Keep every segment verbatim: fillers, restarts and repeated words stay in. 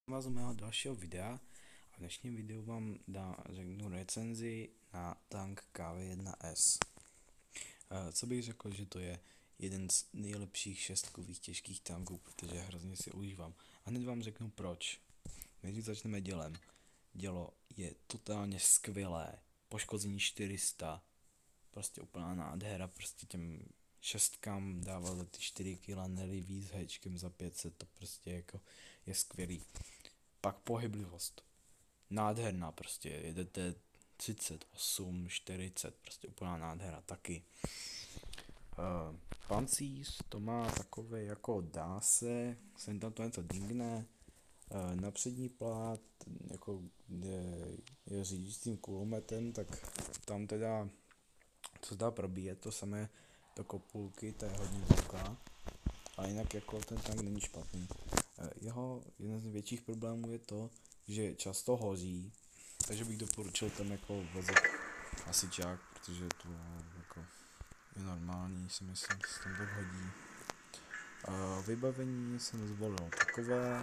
Vás u mého dalšího videa a v dnešním videu vám dá, řeknu recenzi na tank K V jedna S. E, co bych řekl, že to je jeden z nejlepších šestkových těžkých tanků, protože hrozně si užívám. A hned vám řeknu proč. Než začneme dělem. Dělo je totálně skvělé. Poškození čtyři sta. Prostě úplná nádhera, prostě těm šestkám dával za ty čtyři kila, neli víc hečkem za pět set, to prostě jako je skvělý. Pak pohyblivost. Nádherná prostě, jedete třicet osm, čtyřicet, prostě úplná nádhera taky. Uh, pancíř to má takové jako dá se, sem tam to něco dingne. Uh, na přední plát, jako je, je řídíš s tím kulometem, tak tam teda, co se dá probíjet, to samé do kopulky, to je hodně zvuká. A jinak jako ten tank není špatný. Jeho jeden z větších problémů je to, že často hoří, takže bych doporučil tam jako vozit hasičák, protože to jako je normální, si myslím, že se tam tak hodí. A vybavení jsem zvolil takové,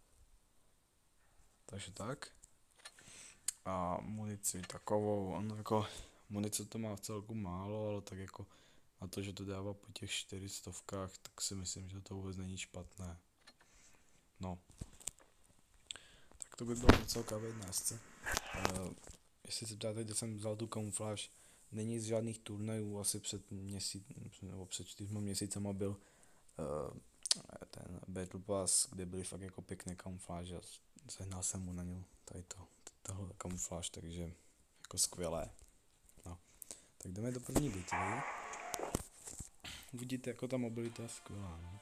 takže tak. A munici takovou, ono jako munice to má v celku málo, ale tak jako na to, že to dává po těch čtyřistovkách, tak si myslím, že to vůbec není špatné. No. Tak to by bylo docela K V jedna S. Uh, jestli se ptáte, kde jsem vzal tu kamufláž, není z žádných turnajů, asi před měsíc, nebo před čtyřma měsícema byl uh, ten Battle Pass, kde byly fakt jako pěkné kamufláže a sehnal jsem mu na něj tady to, tohle kamufláž, takže jako skvělé. No. Tak jdeme do první bitvy. Uvidíte, jako ta mobilita je skvělá, no.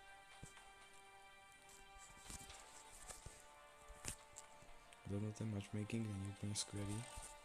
Zrovna ten matchmaking není úplně skvělý.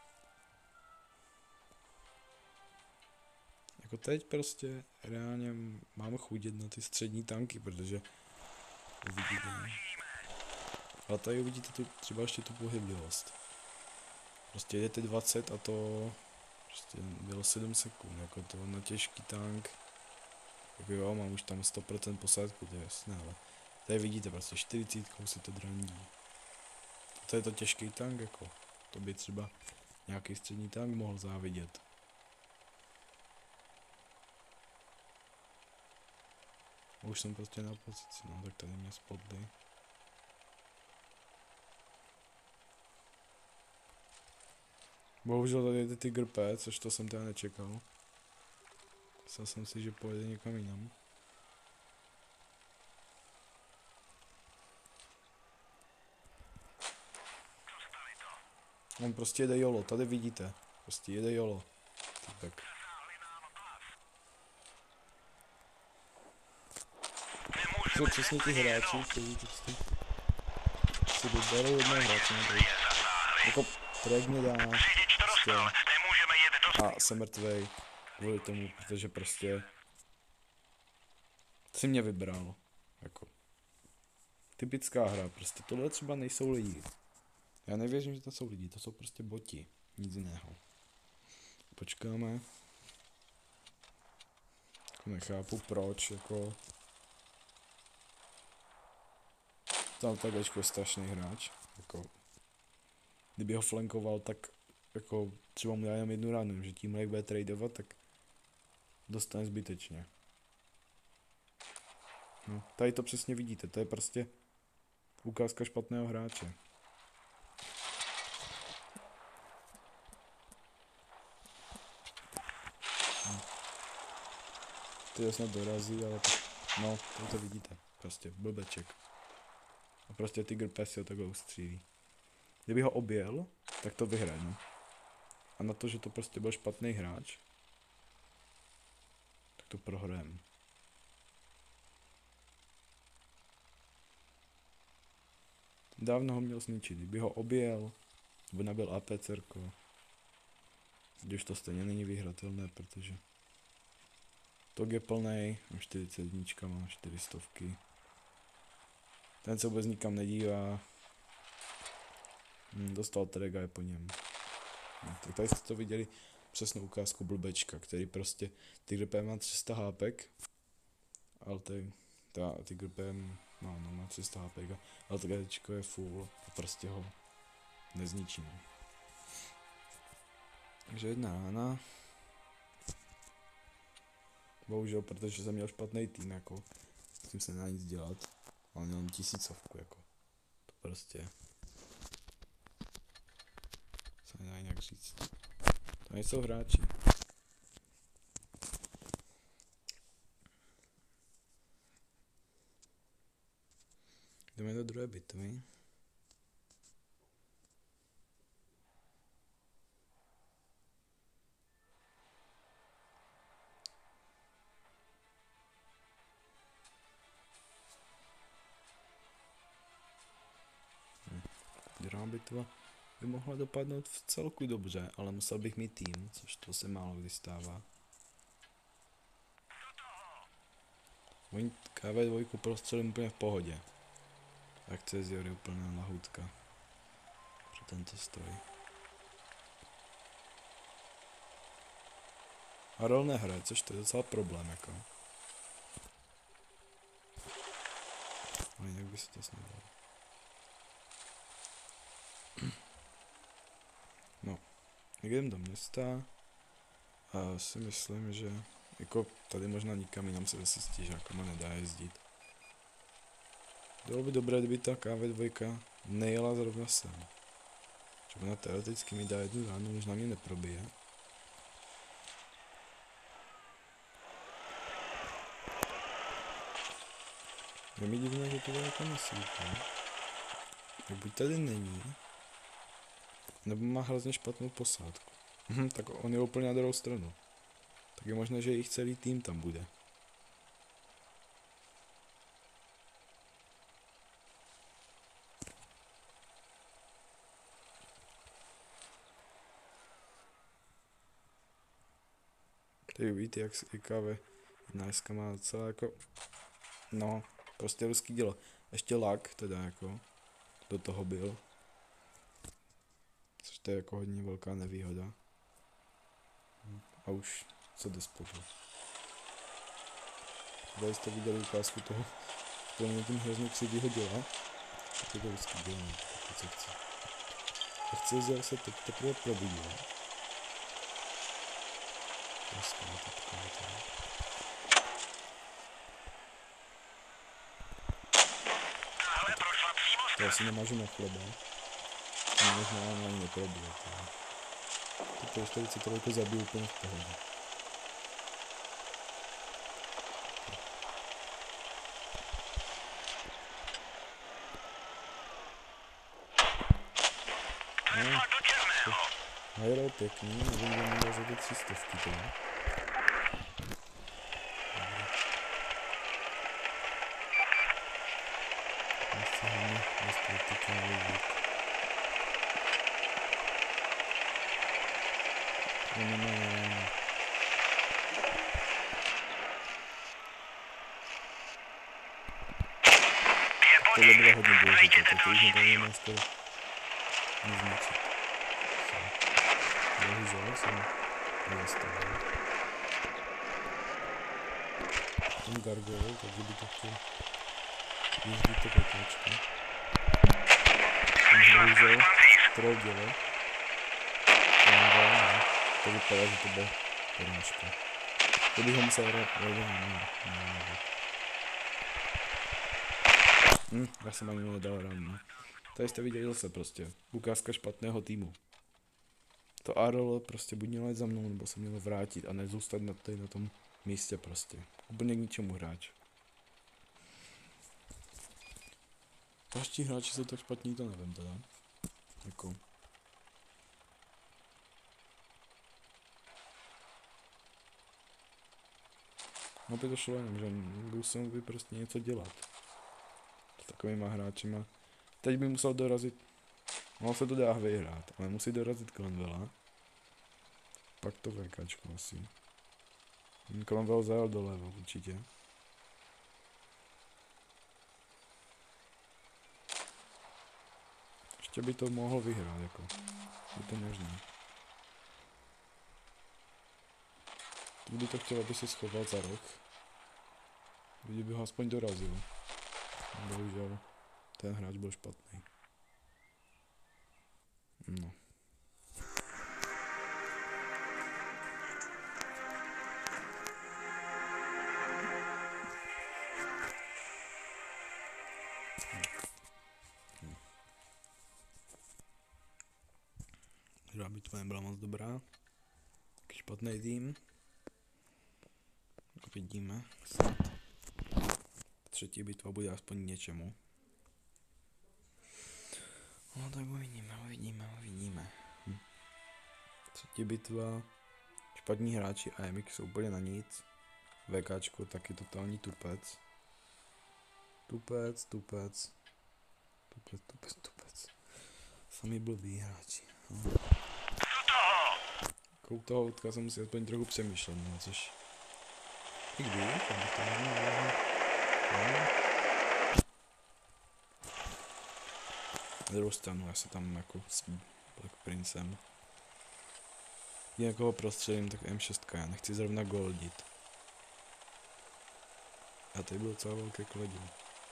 Jako teď prostě reálně mám chudět na ty střední tanky, protože uvidíte, ne? Ale tady uvidíte tu, třeba ještě tu pohyblivost. Prostě jedete dvacet a to prostě bylo sedm sekund, jako to na těžký tank. Jako jo, mám už tam sto procent posádku, to je jasné, ale tady vidíte prostě čtyřicet si to drandí. To je to těžký tank, jako. To by třeba nějaký střední tank mohl závidět. Už jsem prostě na pozici, no tak tady mě spotli. Bohužel tady je Tiger P, což to jsem teda nečekal. Myslel jsem si, že pojede někam jinam. On prostě jede jolo, tady vidíte. Prostě jede jolo. Týpek. Jsou přesně ty hráči, kteří prostě si vyberou jednoho hráče na tady. Jako track mi dá prostě a jsem mrtvej kvůli tomu, protože prostě si mě vybral. Jako typická hra, prostě tohle třeba nejsou lidi. Já nevěřím, že to jsou lidi, to jsou prostě boti, nic jiného. Počkáme. Jako nechápu proč, jako tam takečko je strašný hráč, jako kdyby ho flankoval, tak jako třeba mu dá jenom jednu ránu, že tím jak bude tradovat, tak dostane zbytečně. No, tady to přesně vidíte, to je prostě ukázka špatného hráče. No. Ty snad dorazí, ale to, no, to, to vidíte, prostě blbeček. A prostě Tiger P si ho takhle ustřílí. Kdyby ho objel, tak to vyhraje, no. A na to, že to prostě byl špatný hráč, tak to prohrajem. Dávno ho měl zničit, kdyby ho objel, nebo nabil APCrko, když to stejně není vyhratelné, protože tok je plnej, mám čtyřicet dníčka, mám čtyři stovky. Ten se vůbec nikam nedívá. Hmm, dostal trek a je po něm. No, tak tady jste to viděli přesnou ukázku blbečka, který prostě Tiger P má tři sta hápek, ale tady ta Tiger P No, no, má tři sta hapéka, ale to gečko je full a prostě ho nezničíme. Takže jedna rána. Bohužel, protože jsem měl špatný tým, jako, s tím se nedá nic dělat, ale měl tisícovku, jako, to prostě se nedá jinak říct. To nejsou hráči. Jdeme do druhé bitvy. Hm. Druhá bitva by mohla dopadnout v celku dobře, ale musel bych mít tým, což to se málo kdy stává. Oni ká vé dva prostředím úplně v pohodě. Akce z Jory úplná lahůdka pro tento stroj. Harol nehraje, což to je docela problém, jako. Ale jinak by se to snadalo. No, jak jdem do města a si myslím, že jako tady možná nikam jinam se zase s těžákama nedá jezdit. Bylo by dobré, kdyby ta ká vé dva nejela zrovna sem. Že ona teoreticky mi dá jednu ránu, možná mě neprobije. Je mi divné, že to je jako nesvítí. Tak buď tady není, nebo má hrozně špatnou posádku. Hm, tak on je úplně na druhou stranu. Tak je možné, že jejich celý tým tam bude. Tady vidíte, jak ká vé jedna má docela jako, no, prostě ruský dělo. Ještě lag teda jako, do toho byl. Což to je jako hodně velká nevýhoda. A už se jde spolu. Tady jste viděli ukázku toho, to mě tím hrozně křivýho dělá. Tak je to ruský dělo, co chce. F C Z se teď teprve probudil. To asi nemažu na chleba. A možná ani neprobuje. To čtyřicet tři zabiju úplně v pohodě. No, hajrou pěkný, nevím, kde mi dá za ty tři stovky teda. Asi hlavně nespět nejvíc. No, no, no, no. Tohle bylo hodně důležité, to už nebude skoro nic zničit. Bohužel jsem nezastavil. Jsem gargoyle, takže by to chtěl jezdit to petáčka. Bohužel troll dělal. To vypadá, že to bude porážka. To bych ho musel hrát, ale ne, ne, ne. Hm, já jsem ani nedal ráno. Tady jste viděli zase prostě, ukázka špatného týmu. To Arol prostě buď měl jít za mnou, nebo se měl vrátit a nezůstat na, tady na tom místě prostě. Úplně k ničemu hráč. Další hráči jsou tak špatní, to nevím teda. Jako. No by to šlo jenom, že musel by prostě něco dělat. S takovýma hráčima. Teď by musel dorazit. No se to dá vyhrát, ale musí dorazit Clanwella. Pak to VKčko asi. Clanwell zajel doleva určitě. Ještě by to mohl vyhrát, jako. Je to možné. Kdyby to chtěl, aby se schoval za roh. Kdyby ho aspoň dorazil. Bohužel, ten hráč byl špatný. No. Druhá bitva nebyla moc dobrá. Špatný tým. Vidíme. Snad. Třetí bitva bude aspoň něčemu. No tak uvidíme, uvidíme, uvidíme. Hm. Třetí bitva. Špatní hráči a M X jsou úplně na nic. VKčko taky totální tupec. Tupec, tupec. Tupec, tupec, tupec. Sami blbý hráči. No. Kou toho útka jsem si aspoň trochu přemýšlel, no, což... I když, aby to možná... Na druhou stranu, já se tam jako s Black Princem. Někoho prostředím, tak M šest, já nechci zrovna goldit. A tady byl docela velký kladil.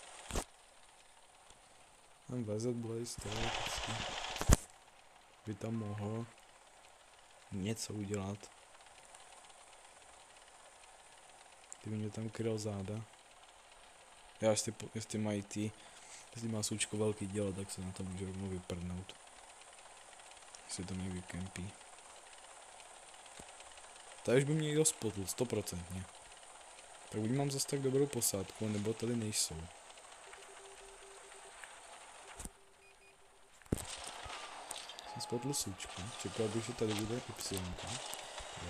Tam V Z Blaze, to je prostě... By tam mohl něco udělat. Kdyby mě tam kryl záda. Já jestli, jestli mají ty, jestli má Sučko velký dělo, tak se na to může rovnou vyprdnout. Jestli to mě vykempí. Tady už by mě někdo spotl, stoprocentně. Tak buď mám zase tak dobrou posádku, nebo tady nejsou. Jsem spotl Sučku, čekal bych, že tady bude Y. Jo.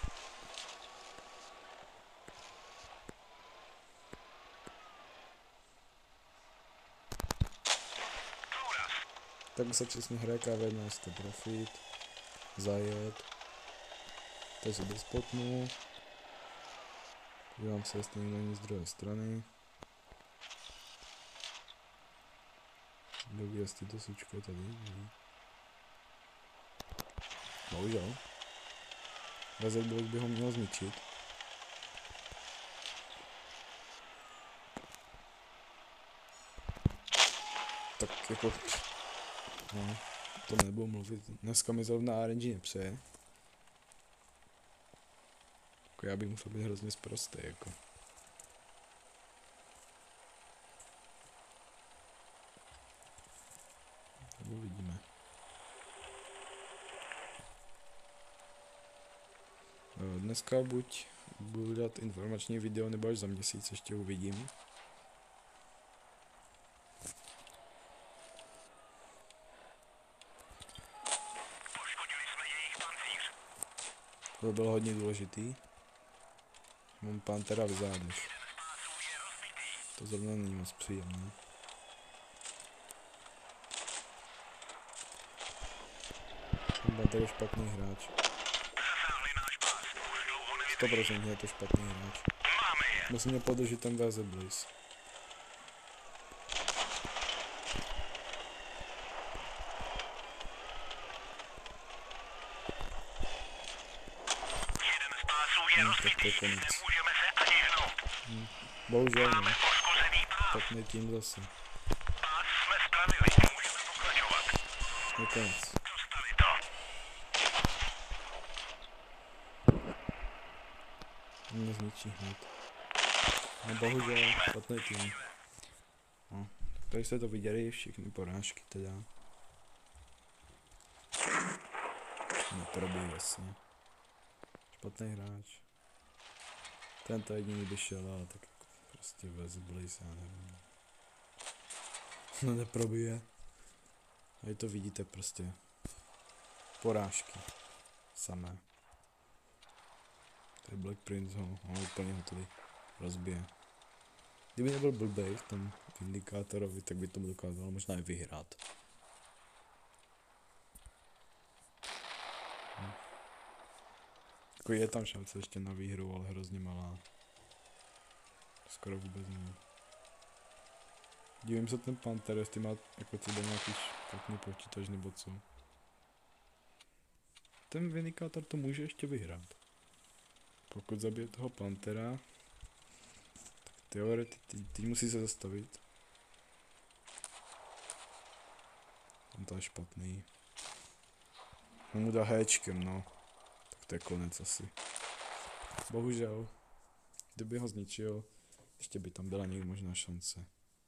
Tak se přesně hraje K V jedna, jste profit, zajet, teď se dospotnu, dívám se, jestli někdo není z druhé strany, dobrý, jestli to Sučko tady, ne? Bohužel, V Z by ho měl zničit. Tak jako... No, to nebudu mluvit. Dneska mi zrovna R N G nepřeje. Jako já bych musel být hrozně sprostý, jako. Tak uvidíme. Dneska buď budu dát informační video, nebo až za měsíc ještě uvidím. To bylo hodně důležitý. Mám Panthera v zádech. To zrovna není moc příjemné. Ten Panther je špatný hráč. sto procent je to špatný hráč. Musím mě podržet ten V Z Blaze. No, tak to je konec. Hm. Bohužel ne. Špatný tým zase. Je konec. Mě zničí hned. No bohužel, špatný tým. No, tady jste to viděli, všechny porážky teda. Neprobí jasně. Špatný hráč. Tento jediný by šel, ale tak prostě V Z Blaze, já nevím. No neprobije. A to vidíte prostě. Porážky. Samé. Tady Black Prince ho, ho úplně ho tady rozbije. Kdyby nebyl blbej v tom indikátorovi, tak by to dokázalo možná i vyhrát. Hm. Jako je tam šance ještě na výhru, ale hrozně malá. Skoro vůbec není. Dívím se ten Panther, jestli má jako třeba nějaký špatný počítač nebo co. Ten indikátor to může ještě vyhrát. Pokud zabije toho Panthera, tak teoreticky teď musí se zastavit. to je špatný. Mám mu dal héčkem, no. Tak to je konec asi. Bohužel. Kdyby ho zničil, ještě by tam byla někdy možná šance.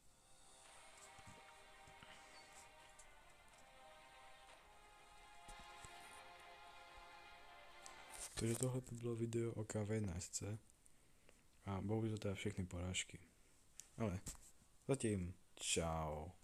Takže tohle by bylo video o K V jedna S C. A bohužel to je všechny porážky. Ale zatím čau.